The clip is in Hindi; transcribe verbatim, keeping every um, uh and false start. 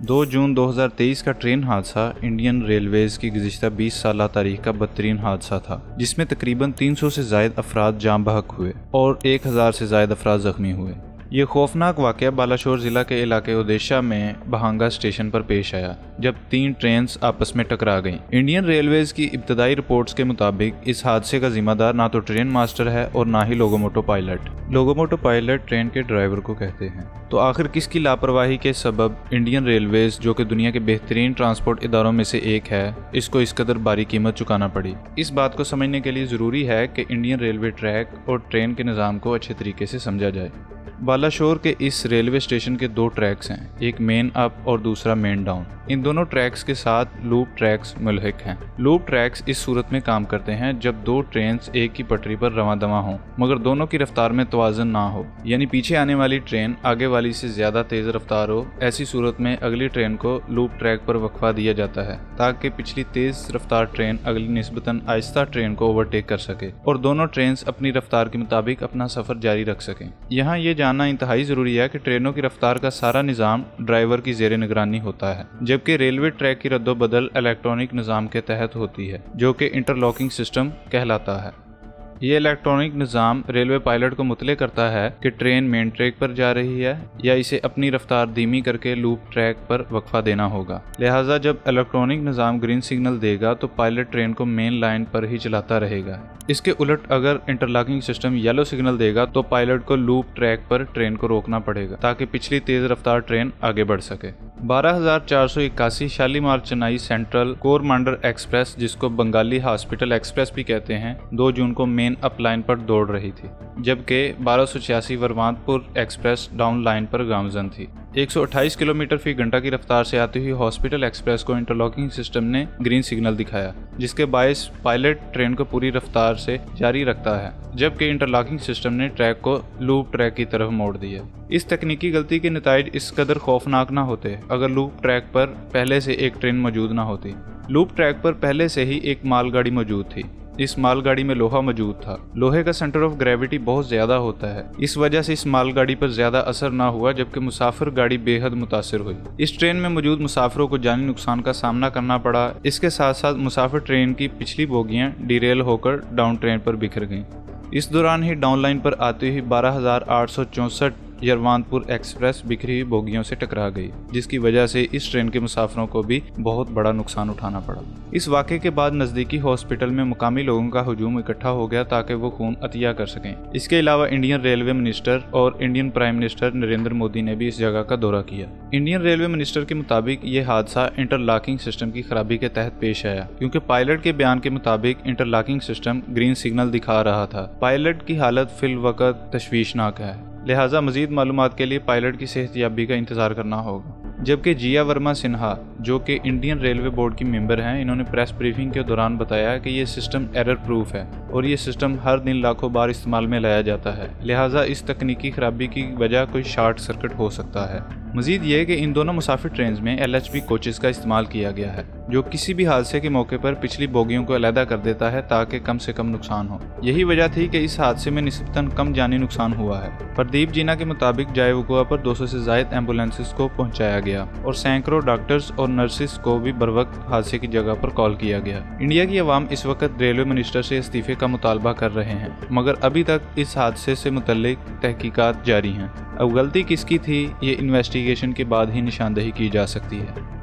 दो जून दो हज़ार तेईस का ट्रेन हादसा इंडियन रेलवेज की गुज़िश्ता बीस साल तारीख का बदतरीन हादसा था, जिसमें तकरीबन तीन सौ से ज़ायद अफराद जाम बहक हुए और एक हज़ार से ज़ायद अफराद ज़ख्मी हुए। ये खौफनाक वाक़या बालाशोर ज़िला के इलाके ओदेशा में बहांगा स्टेशन पर पेश आया, जब तीन ट्रेन्स आपस में टकरा गईं। इंडियन रेलवेज की इब्तदाई रिपोर्ट्स के मुताबिक इस हादसे का जिम्मेदार ना तो ट्रेन मास्टर है और ना ही locomotive pilot. Locomotive pilot train के ड्राइवर को कहते हैं। तो आखिर किसकी लापरवाही के सबब इंडियन रेलवेज, जो कि दुनिया के बेहतरीन ट्रांसपोर्ट इदारों में से एक है, इसको इस कदर भारी कीमत चुकाना पड़ी? इस बात को समझने के लिए ज़रूरी है कि इंडियन रेलवे ट्रैक और ट्रेन के निज़ाम को अच्छे तरीके से समझा जाए। बालाशोर के इस रेलवे स्टेशन के दो ट्रैक्स हैं, एक मेन अप और दूसरा मेन डाउन। इन दोनों ट्रैक्स के साथ लूप ट्रैक्स मुल्हिक हैं। लूप ट्रैक्स इस सूरत में काम करते हैं जब दो ट्रेन्स एक ही पटरी पर रवां दवां हों, मगर दोनों की रफ्तार में तवाज़ुन ना हो, यानी पीछे आने वाली ट्रेन आगे वाली से ज़्यादा तेज़ रफ्तार हो। ऐसी सूरत में अगली ट्रेन को लूप ट्रैक पर वक्फा दिया जाता है ताकि पिछली तेज़ रफ्तार ट्रेन अगली निस्बतन आहिस्ता ट्रेन को ओवरटेक कर सके और दोनों ट्रेन्स अपनी रफ्तार के मुताबिक अपना सफ़र जारी रख सकें। यहाँ ये जानना इंतहाई ज़रूरी है कि ट्रेनों की रफ्तार का सारा निज़ाम ड्राइवर की ज़ेरे निगरानी होता है, जबकि रेलवे ट्रैक की रद्दोबदल इलेक्ट्रॉनिक निज़ाम के तहत होती है, जो कि इंटरलॉकिंग सिस्टम कहलाता है। ये इलेक्ट्रॉनिक निज़ाम रेलवे पायलट को मुतले करता है कि ट्रेन मेन ट्रैक पर जा रही है या इसे अपनी रफ्तार धीमी करके लूप ट्रैक पर वक्फा देना होगा। लिहाजा जब इलेक्ट्रॉनिक निज़ाम ग्रीन सिग्नल देगा तो पायलट ट्रेन को मेन लाइन पर ही चलाता रहेगा। इसके उलट अगर इंटरलॉकिंग सिस्टम येलो सिग्नल देगा तो पायलट को लूप ट्रैक पर ट्रेन को रोकना पड़ेगा ताकि पिछली तेज रफ्तार ट्रेन आगे बढ़ सके। बारह हजार चार सौ इक्यासी शालीमार चेन्नई सेंट्रल कोरमांडल एक्सप्रेस, जिसको बंगाली हॉस्पिटल एक्सप्रेस भी कहते हैं, दो जून को मेन अप लाइन पर दौड़ रही थी, जबकि बारह सौ छियासी वरवांतपुर एक्सप्रेस डाउन लाइन पर गामजन थी। एक सौ अट्ठाईस किलोमीटर फी घंटा की रफ्तार से आती हुई हॉस्पिटल एक्सप्रेस को इंटरलॉकिंग सिस्टम ने ग्रीन सिग्नल दिखाया, जिसके बायस पायलट ट्रेन को पूरी रफ्तार से जारी रखता है, जबकि इंटरलॉकिंग सिस्टम ने ट्रैक को लूप ट्रैक की तरफ मोड़ दिया। इस तकनीकी गलती के नताइज इस कदर खौफनाक ना होते अगर लूप ट्रैक पर पहले से एक ट्रेन मौजूद ना होती। लूप ट्रैक पर पहले से ही एक मालगाड़ी मौजूद थी। इस मालगाड़ी में लोहा मौजूद था। लोहे का सेंटर ऑफ ग्रेविटी बहुत ज्यादा होता है, इस वजह से इस मालगाड़ी पर ज्यादा असर ना हुआ, जबकि मुसाफिर गाड़ी बेहद मुतासिर हुई। इस ट्रेन में मौजूद मुसाफिरों को जानी नुकसान का सामना करना पड़ा। इसके साथ साथ मुसाफिर ट्रेन की पिछली बोगियां डिरेल होकर डाउन ट्रेन पर बिखर गईं। इस दौरान ही डाउन लाइन पर आती हुई बारह हजार आठ सौ चौंसठ यरवानपुर एक्सप्रेस बिखरी हुई बोगियों से टकरा गई, जिसकी वजह से इस ट्रेन के मुसाफिरों को भी बहुत बड़ा नुकसान उठाना पड़ा। इस वाक़े के बाद नज़दीकी हॉस्पिटल में मुकामी लोगों का हुजूम इकट्ठा हो गया ताकि वो खून अतिया कर सकें। इसके अलावा इंडियन रेलवे मिनिस्टर और Indian prime minister Narendra Modi ने भी इस जगह का दौरा किया। इंडियन रेलवे मिनिस्टर के मुताबिक ये हादसा इंटरलॉकिंग सिस्टम की खराबी के तहत पेश आया, क्योंकि पायलट के बयान के मुताबिक इंटरलॉकिंग सिस्टम ग्रीन सिग्नल दिखा रहा था। पायलट की हालत फिल वक्त तशवीशनाक है, लिहाजा मजीद मालूमात के लिए पायलट की सेहतयाबी का इंतजार करना होगा। जबकि जिया वर्मा सिन्हा, जो कि इंडियन रेलवे बोर्ड की मेंबर हैं, इन्होंने प्रेस ब्रीफिंग के दौरान बताया कि ये सिस्टम एरर प्रूफ है और ये सिस्टम हर दिन लाखों बार इस्तेमाल में लाया जाता है, लिहाजा इस तकनीकी खराबी की वजह कोई शॉर्ट सर्किट हो सकता है। मजीद ये कि इन दोनों मुसाफिर ट्रेन में एल एच बी कोचेस का इस्तेमाल किया गया है, जो किसी भी हादसे के मौके पर पिछली बोगियों को अलहदा कर देता है ताकि कम से कम नुकसान हो। यही वजह थी कि इस हादसे में निस्बतन कम जानी नुकसान हुआ है। प्रदीप जीना के मुताबिक जाए वक़ुआ पर दो सौ से ज़ायद एम्बुलेंसेस को पहुंचाया गया और सैकड़ों डॉक्टर्स और नर्सिस को भी बर वक्त हादसे की जगह पर कॉल किया गया। इंडिया की आवाम इस वक्त रेलवे मिनिस्टर से इस्तीफे का मुतालबा कर रहे हैं, मगर अभी तक इस हादसे से मुतल्लिक तहकीकात जारी हैं। अब गलती किसकी थी, ये इन्वेस्टिगेशन के बाद ही निशानदही की जा सकती है।